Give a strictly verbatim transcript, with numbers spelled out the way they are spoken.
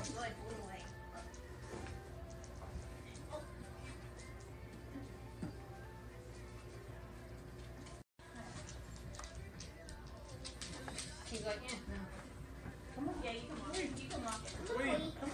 good, blue light. He's like, yeah, no. Come on. Yeah, you can walk it. You can walk it. Wait.